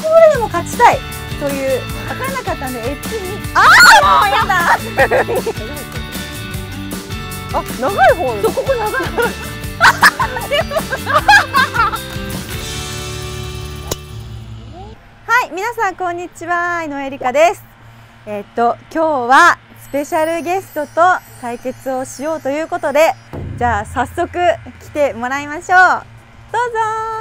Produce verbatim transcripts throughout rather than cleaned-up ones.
ホールでも勝ちたいという分からなかったんでエッジにああもうやだあ、長いホール。 そう、ここ長いホールはい、皆さんこんにちは、井上理香です。えっと今日はスペシャルゲストと対決をしようということで、じゃあ早速来てもらいましょう。どうぞ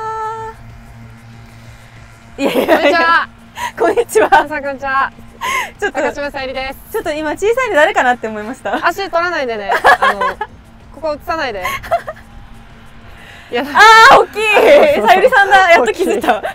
ー。いやいやいや、こんにちは。 さあ、こんにちは。 ちょっと高島さゆりです。 ちょっと今小さいの誰かなって思いました。 足取らないでね。あのここ映さないで。いや、 ああ、大きい。さゆりさんだ。やっと気づいた。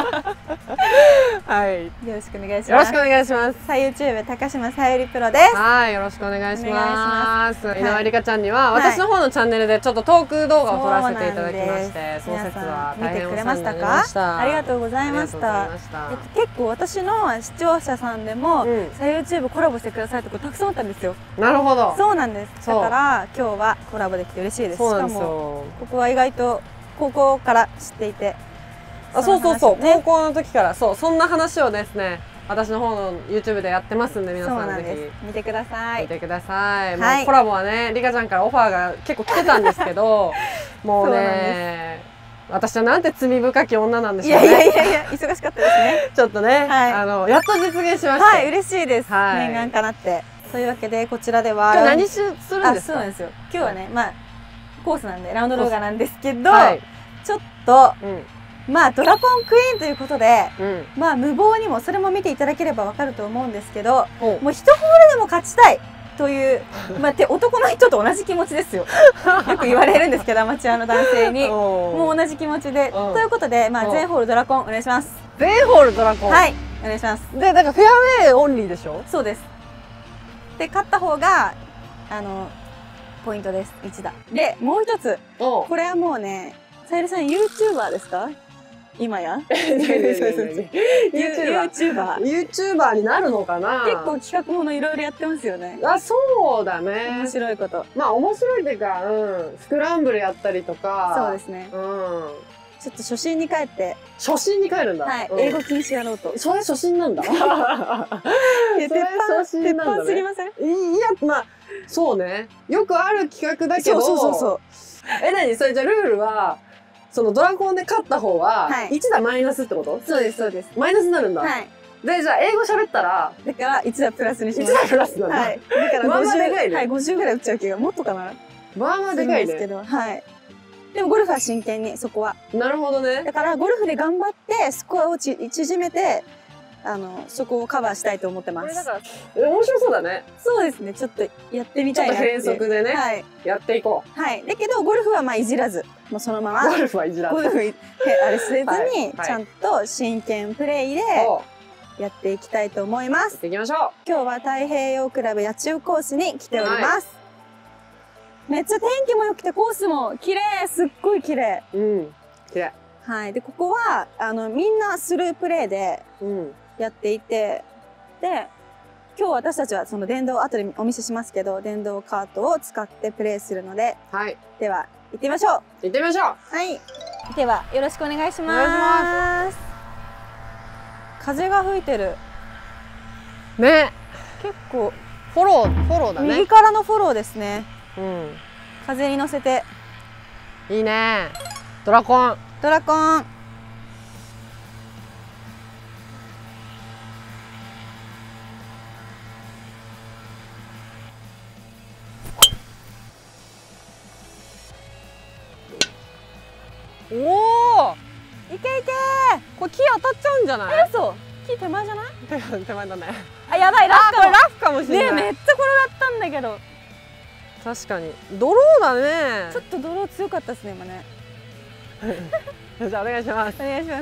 はい。 よろしくお願いします。 よろしくお願いします。 さあ ユーチューブ 高島さゆりプロです。 はい、よろしくお願いします。 お願いします。 井上理香ちゃんには、私の方のチャンネルでちょっとトーク動画を撮らせていただきまして、その説は大変お世話になりました。 ありがとうございました。結構私の視聴者さんでも、さゆ ユーチューブ コラボしてくださいってことたくさんあったんですよ。 なるほど。 そうなんです。だから今日はコラボできて嬉しいです。しかもここは意外と高校から知っていて。 あ、そうそうそう、高校の時から、そう、そんな話をですね、私の方の ユーチューブ でやってますんで、皆さんぜひ見てください。 見てください。もうコラボはね、理香ちゃんからオファーが結構来てたんですけど、もうね、私はなんて罪深き女なんでしょうね。 いやいやいやいや、忙しかったですね。 ちょっとね、あのやっと実現しました。 はい、嬉しいです。念願かなって。というわけでこちらでは今日何するんですか？ そうなんですよ。今日はね、まあコースなんでラウンド動画なんですけど、ちょっと。まあドラポンクイーンということで、うん、まあ無謀にもそれも見ていただければわかると思うんですけど、もう一ホールでも勝ちたいという、まあ、男の人と同じ気持ちですよ。よく言われるんですけど、アマチュアの男性にもう同じ気持ちで、ということで、まあ全ホールドラコンお願いします。 全ホールドラコン、 はい、お願いします。 で、だからフェアウェイオンリーでしょ？ そうです。で勝った方があのポイントです。いちだ。でもう一つ、これはもうね、さゆりさん ユーチューバーですか？今やユーチューバーユーチューバーになるのかな。 結構企画ものいろいろやってますよね。 あ、そうだね。 面白いこと。 まあ面白いっていうか、うん、スクランブルやったりとか。 そうですね。うん。ちょっと初心に帰って。 初心に帰るんだ。 はい。英語禁止やろうと。 それ初心なんだ。いや、 鉄板鉄板すぎません？ いや、まあそうね。よくある企画だけど。そうそうそう。え、なにそれじゃルールは。そのドラコンで勝った方はいちだマイナスってこと？ そうですそうです。 マイナスになるんだ。はい。でじゃあ英語喋ったらだからいちだプラスにします。 いちだプラスなんだ。はい。 だからごじゅうはいごじゅうぐらい打っちゃう気がもっとかな。 まあまあでかいね。 ですけどはい。でもゴルフは真剣にそこは。 なるほどね。 だからゴルフで頑張ってスコアをち縮めて。あのそこをカバーしたいと思ってます。 面白そうだね。 そうですね。ちょっとやってみたいな。 ちょっと変則でね。はい。やっていこう。はい。だけどゴルフはまあいじらず、もうそのまま。 ゴルフはいじらず。 ゴルフあれせずにちゃんと真剣プレイでやっていきたいと思います。 やっていきましょう。 今日は太平洋クラブ八千代コースに来ております。めっちゃ天気も良くてコースも綺麗、すっごい綺麗。 うん。綺麗。 はい。でここはあのみんなスループレイで。うん。やっていて、で今日私たちはその電動後でお見せしますけど電動カートを使ってプレイするので、はい、では行ってみましょう。 行ってみましょう。 はい。ではよろしくお願いします。風が吹いてる。 ね。 結構フォローフォローだね。 右からのフォローですね。 うん。 風に乗せて。 いいね。ドラコン。 ドラコン。 おお、 いけいけー。これ木当たっちゃうんじゃない？ え、そう。木手前じゃない？ 手前だね。 あ、やばい、ラフかも。 これラフかもしれない。 ね、めっちゃ転がったんだけど。 確かに。ドローだね。 ちょっとドロー強かったですね、今ね。 じゃあお願いします。 お願いします。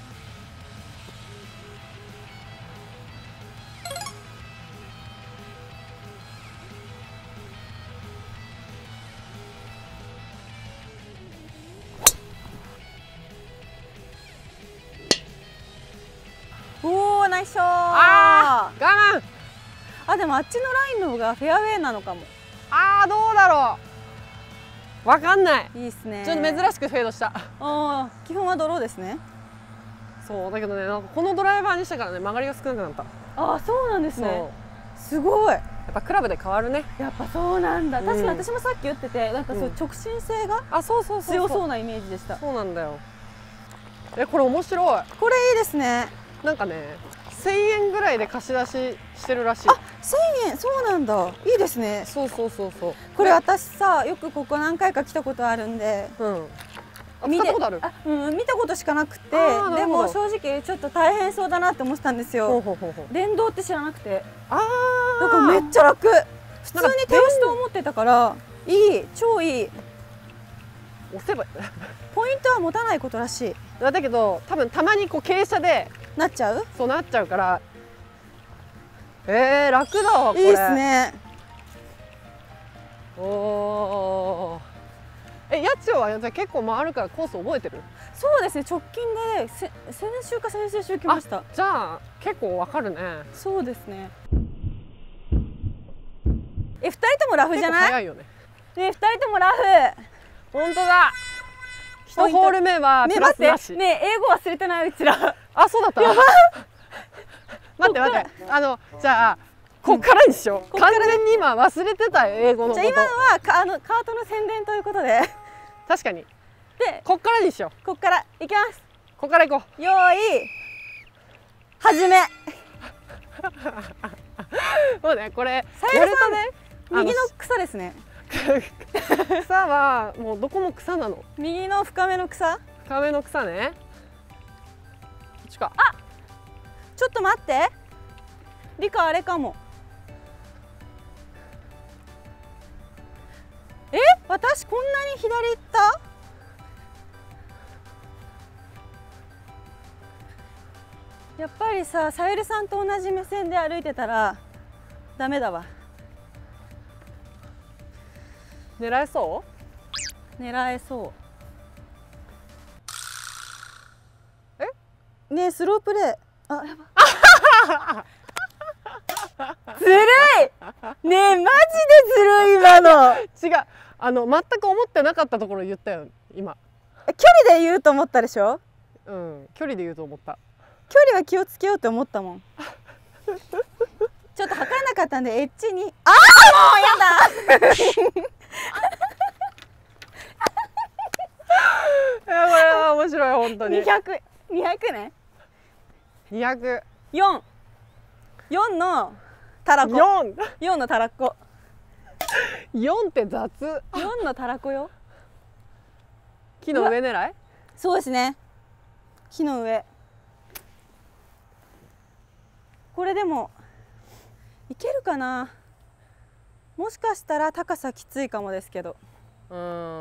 おお、ナイスショー。 あー、我慢。 あ、でもあっちのラインの方がフェアウェイなのかも。 あー、どうだろう。わかんない。 いいですね。 ちょっと珍しくフェードした。 ああ、基本はドローですね。 そうだけどね、なんかこのドライバーにしたからね曲がりが少なくなった。 ああそうなんですね。すごい。 やっぱクラブで変わるね。 やっぱそうなんだ。確かに私もさっき言ってて、なんかそう直進性が強そうなイメージでした。 そうなんだよ。え、これ面白い。 これいいですね。 なんかね、せんえんぐらいで貸し出ししてるらしい。 あ、せんえん、そうなんだ。いいですね。 そうそうそうそう。 これ私さ、よくここ何回か来たことあるんで。うん。 見たことある？ あ、うん、見たことしかなくて、でも正直ちょっと大変そうだなって思ってたんですよ。電動って知らなくて。ああ。なんかめっちゃ楽。普通に手押しと思ってたから、いい、超いい。 押せばポイントは持たないことらしい。 だけど多分たまにこう傾斜でなっちゃう？ そうなっちゃうから。えー、楽だわこれ。 いいですね。 おお。え、八千代はじゃ結構回るからコース覚えてる？ そうですね、直近でせ先週か先々週来ました。 じゃあ結構わかるね。 そうですね。え、二人ともラフじゃない？ 早いよね。 ね、二人ともラフ。 本当だ。一ホール目はプラスなし。 ね、英語忘れてない、うちら。 あ、そうだった。やばい。待って待って、あのじゃあこっからにしよう。完全に今忘れてた英語のこと。 じゃあ今のはかあのカートの宣伝ということで。 確かに。 で、 こっからにしよう。 こっから行きます。 こっから行こう。 よーい。始め。 もうね、これさゆりさんね、右の草ですね。 草はもうどこも草なの。 右の深めの草。 深めの草ね。こっちか。 あ、ちょっと待って。リカあれかも。え、私こんなに左行った？やっぱりさ、さゆりさんと同じ目線で歩いてたらダメだわ。 狙えそう？ 狙えそう。え？ねえ、スロープレー。あ、やば。ずるい。ねえ、マジでずるい今の。 違う、あの全く思ってなかったところ言ったよ今。 距離で言うと思ったでしょ？ うん、距離で言うと思った。 距離は気をつけようと思ったもん。ちょっと測らなかったんでエッジに。ああ、もうやだ。 いや、これは面白い本当に。 二百、二百ね。 二百。 四。四のたらこ。 四。 四のたらこ。 四って雑。 四のたらこよ。 木の上狙い？ そうですね。木の上。これでもいけるかな。もしかしたら高さきついかもですけど。 うん、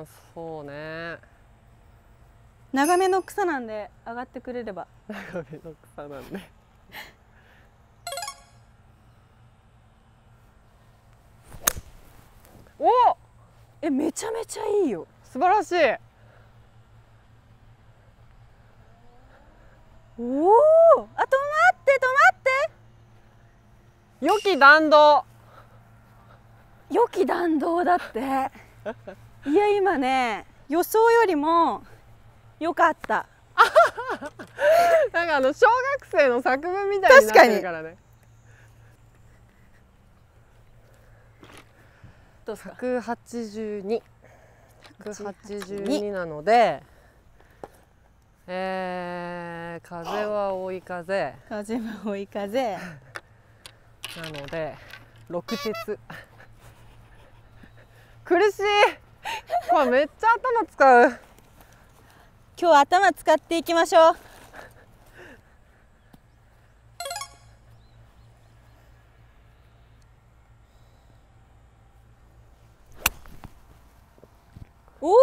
そうね。 長めの草なんで上がってくれれば。 長めの草なんで。お、 え、めちゃめちゃいいよ。 素晴らしい。 おお、あ、止まって止まって。 良き弾道。 良き弾道だって。いや、今ね、予想よりも良かった。 なんかあの小学生の作文みたいになってるからね。 どうですか？ ひゃくはちじゅうに。ひゃくはちじゅうになので、えー、風は追い風。 風は追い風。 なのでろく鉄。苦しい。これめっちゃ頭使う。 今日は頭使っていきましょう。おお。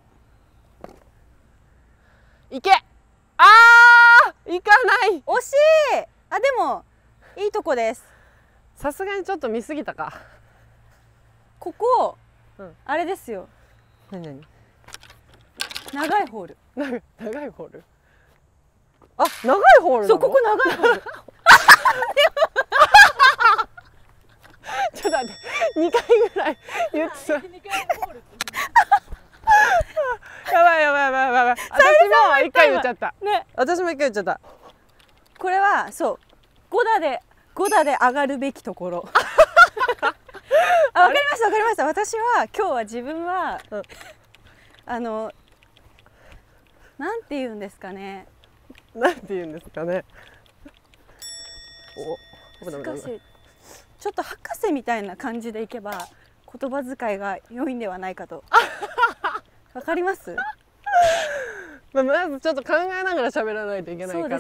いけ。あー、いかない。 惜しい。あ、でもいいとこです。 さすがにちょっと見すぎたか。 ここ、 うん、 あれですよ。 何何？ 長いホール。 長いホール。あ、長いホール。 そう、ここ長いホール。 ちょっと待って、にかいぐらい言ってた。やばいやばいやばいやばい。私も一回言っちゃった。ね、私も一回言っちゃった。 これはそうご打でご打で上がるべきところ。あ、わかりましたわかりました。私は今日は自分は、うん、あのなんて言うんですかね。 なんて言うんですかね。 お、難しい。ちょっと博士みたいな感じでいけば言葉遣いが良いんではないかと。わかります？ まあまずちょっと考えながら喋らないといけないから、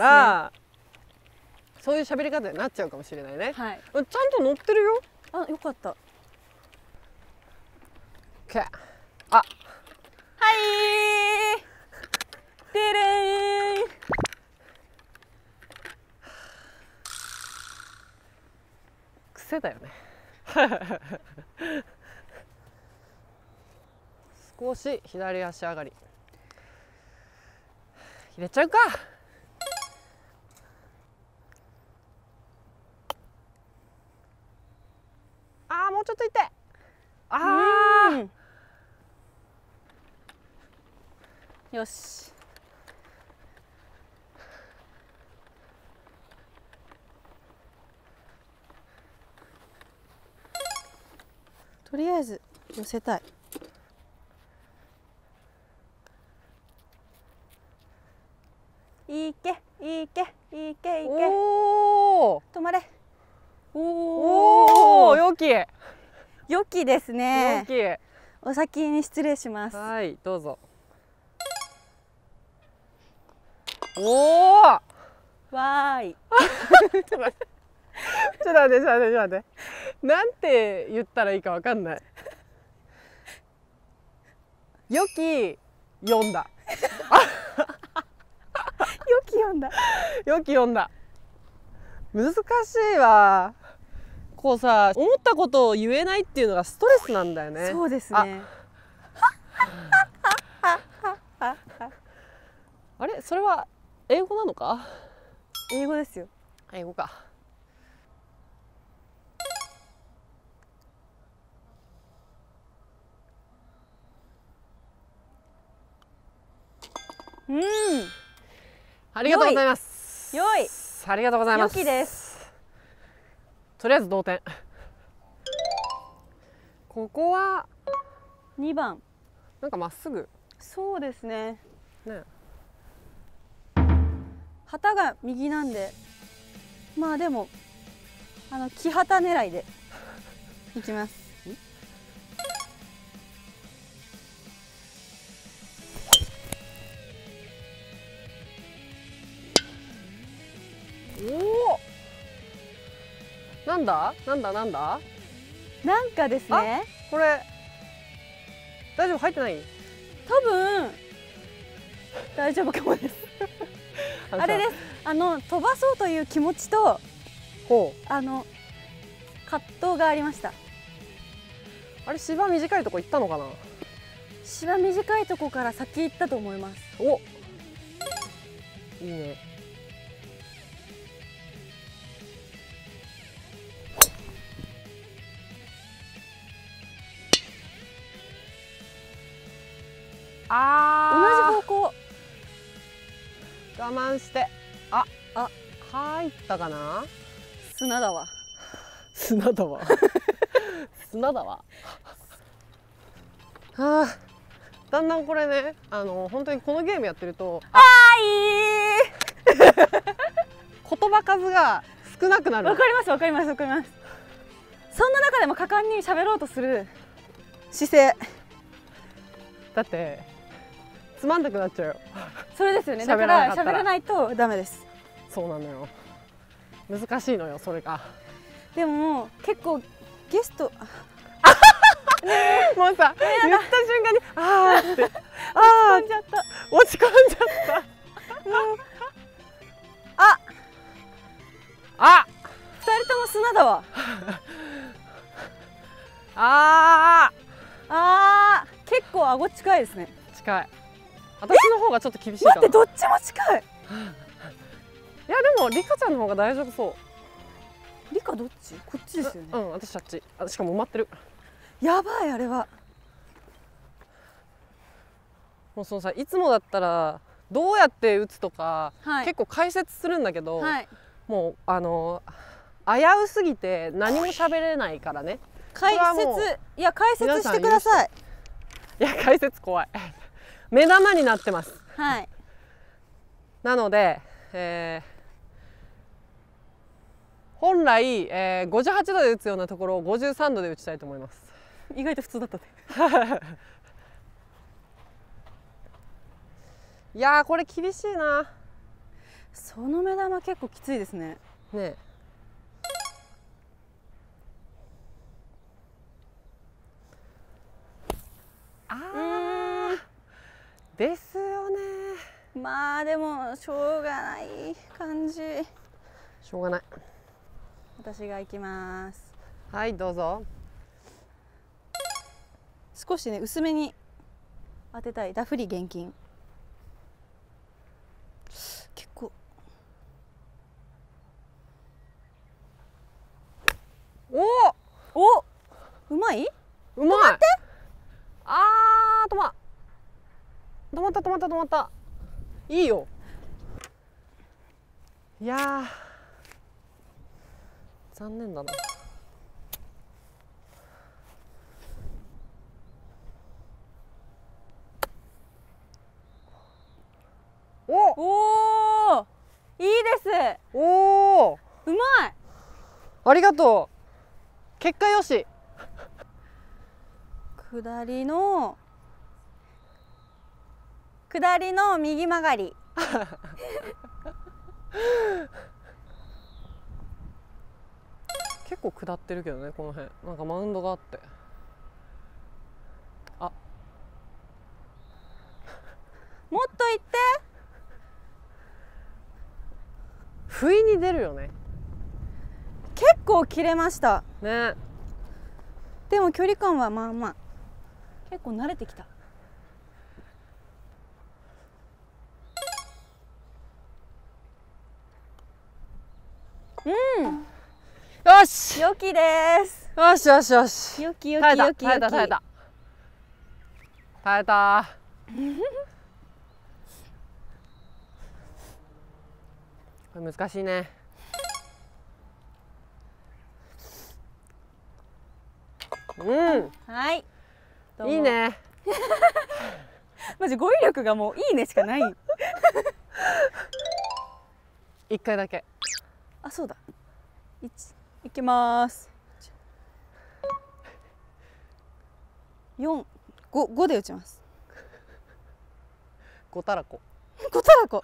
そう、ね、そういう喋り方になっちゃうかもしれないね。はい、ちゃんと乗ってるよ。 あ、よかった。 OK。あ、 はいー。てれーん。 癖だよね。少し左足上がり入れちゃうか。あー、もうちょっといって。あー、 よし。とりあえず寄せたい。いけいけいけいけ。おー、止まれ。 おお、よきよきですね。 よき。 お先に失礼します。 はい、どうぞ。おお、わーい。 ちょっと待って、ちょっと待って、ちょっと待って、ちょっと待って。なんて言ったらいいかわかんない。よき読んだ。 よき読んだ。 よき読んだ。難しいわ。こうさ、思ったことを言えないっていうのがストレスなんだよね。 そうですね。 あれ、それは英語なのか？ 英語ですよ。 英語か。 うん。 ありがとうございます。 よい。 ありがとうございます。 よきです。 とりあえず同点。ここはにばん。 なんかまっすぐ。 そうですね。 ね。 旗が右なんで、まあでもあの木旗狙いでいきます。 おお。なんだなんだなんだ。 なんかですね。 これ大丈夫？入ってない？ 多分大丈夫かもです。あれです。あの飛ばそうという気持ちと、ほう、あの葛藤がありました。 あれ、芝短いとこ行ったのかな？ 芝短いとこから先行ったと思います。 お、いいね。あー、同じ方向。我慢して。あ、あ、入ったかな？ 砂だわ。 砂だわ。砂だわ。はあ、だんだんこれね、あの本当にこのゲームやってると、 あーいー。 言葉数が少なくなる。 わかりますわかりますわかります。そんな中でも果敢に喋ろうとする姿勢。 だってつまんなくなっちゃうよ。 それですよね。だから喋らないとダメです。 そうなのよ。難しいのよ、それが。 でも結構ゲストもうさ、言った瞬間にあーって、ああ、落ち込んじゃった。 落ち込んじゃった。 あ、 あ、 二人とも砂だわ。 あー、 あー、結構顎近いですね。 近い。私の方がちょっと厳しいかな。 待って、どっちも近い。 いやでもリカちゃんの方が大丈夫そう。 リカどっち？こっちですよね。 うん、私あっち。あ、しかも埋まってる。 やばい、あれは。 もうそのさ、いつもだったらどうやって打つとか、 はい、 結構解説するんだけど、 はい、 もうあの危うすぎて何も喋れないからね。 解説、いや解説してください。 いや解説怖い目玉になってます。 はい。 なので、えー、本来、えー、ごじゅうはちどで打つようなところをごじゅうさんどで打ちたいと思います。 意外と普通だったねいやーこれ厳しいな。 その目玉結構きついですね。 ねえ。あーですよね。 まあでもしょうがない感じ。 しょうがない。 私が行きます。 はいどうぞ。 少しね薄めに当てたい。ダフリ現金。結構おおうまい。 うまい。あー止ま止まった止まった止まった。いいよ。いやー残念だな。おおおいいです。 おおうまい。 ありがとう。結果よし。 下りの下りの右曲がり結構下ってるけどねこの辺。なんかマウンドがあって、あもっと行って。 不意に出るよね。 結構切れましたね。 でも距離感はまあまあ結構慣れてきた。うんよし良きです。 よしよしよし。 良き良耐えたき良き良き。 耐えた耐えた耐えたこれ難しいね。うんはいいいねマジ語彙力がもういいねしかない一回だけ。 あそうだいちいきます。よんごごで打ちます。 ごたらこごたらこ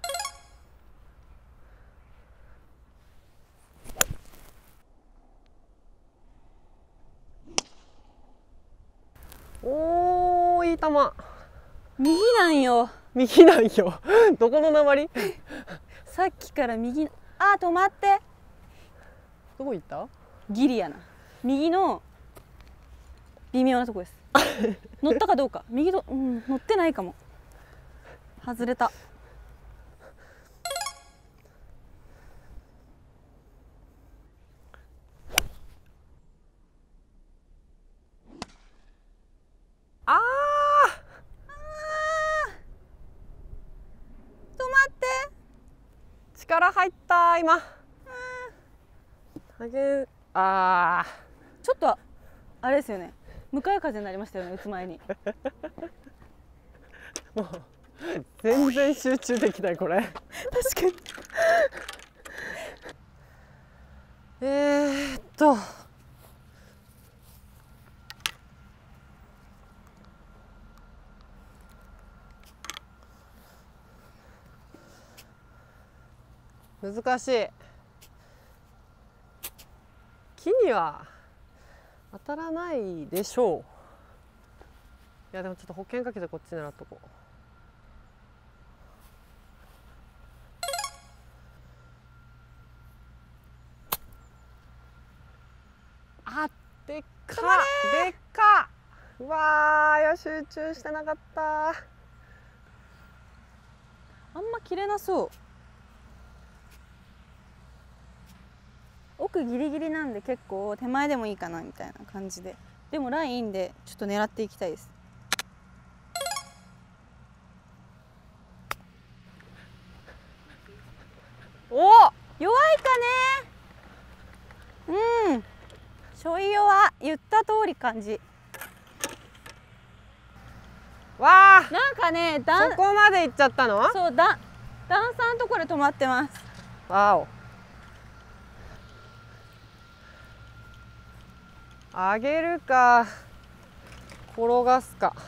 おーいい球。 右なんよ。 右なんよどこの鉛さっきから右。あ止まって。 どこ行った。 ギリやな。右の微妙なとこです乗ったかどうか。右と、うん、乗ってないかも。外れた。 あー止まって。 力入った今。あげあーちょっとあれですよね。向かい風になりましたよね打つ前にもう全然集中できないこれ確かにえーっと難しい。木には当たらないでしょう。いやでもちょっと保険かけてこっち狙っとこう。あでっかでっか。うわーいや集中してなかった。 あんま切れなそう。奥ギリギリなんで結構手前でもいいかなみたいな感じで。でもラインいいんでちょっと狙っていきたいです。 弱いかね。うん、ちょい弱、言った通り感じ。 わあ、 なんかね、 そこまで行っちゃったの？ そうだ、段差のところで止まってます。 わお。上げるか転がすか。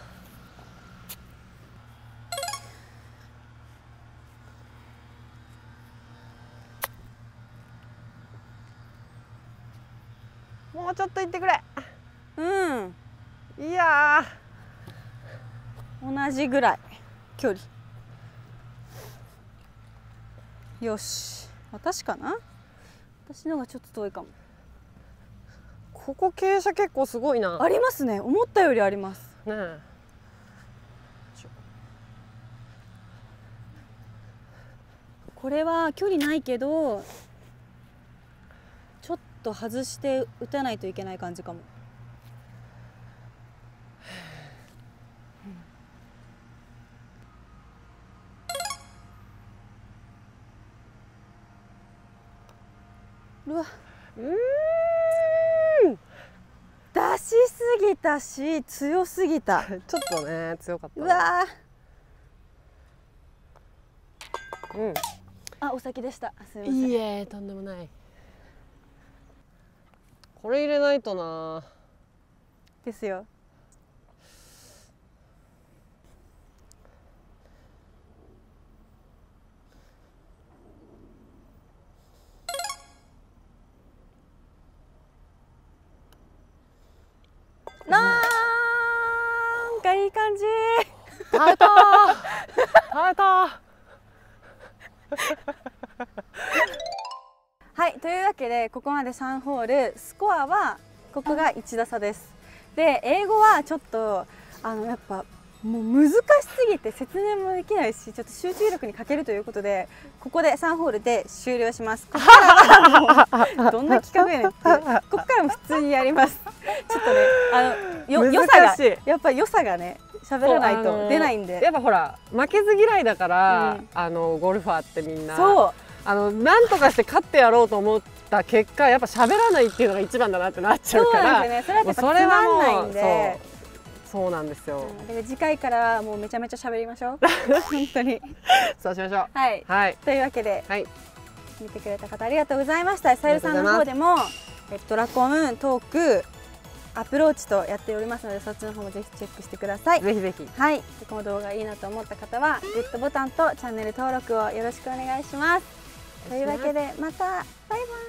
もうちょっと行ってくれ。 うん、 いや同じぐらい距離。よし、私かな。私のがちょっと遠いかも。 ここ傾斜結構すごいな。 ありますね、思ったよりありますねえ。 これは距離ないけどちょっと外して打たないといけない感じかも。うわ、 うーん、 出しすぎたし強すぎた。 ちょっとね強かった、ね。 うわー、うん、 あ、お先でした。すみません。 いいえ、とんでもない。これ入れないとな。 ですよ。なんかいい感じ。 耐えたー耐えたーはい、というわけでここまでさんホール、スコアはここがいち打差です。で、英語はちょっとあのやっぱもう難しすぎて説明もできないし、ちょっと集中力に欠けるということでここでさんホールで終了します。ここからはもうどんな企画やねんって、ここからも普通にやります。ちょっとね、あのよ良さがやっぱり良さがね喋らないと出ないんで、 やっぱほら負けず嫌いだから、うん、あのゴルファーってみんなそうあのなんとかして勝ってやろうと思った結果やっぱ喋らないっていうのが一番だなってなっちゃうから、 そうなんですよね。それはやっぱつまんないんで、 そうなんですよ。 うん、だから次回からはもうめちゃめちゃ喋りましょう。本当に。 そうしましょう。 はい。はい、というわけで、はい、見てくれた方ありがとうございました。さゆるさんの方でもえっとドラコントークアプローチとやっておりますので、そっちの方もぜひチェックしてください。 ぜひぜひ。 はい。この動画いいなと思った方はグッドボタンとチャンネル登録をよろしくお願いします。というわけでまたバイバイ。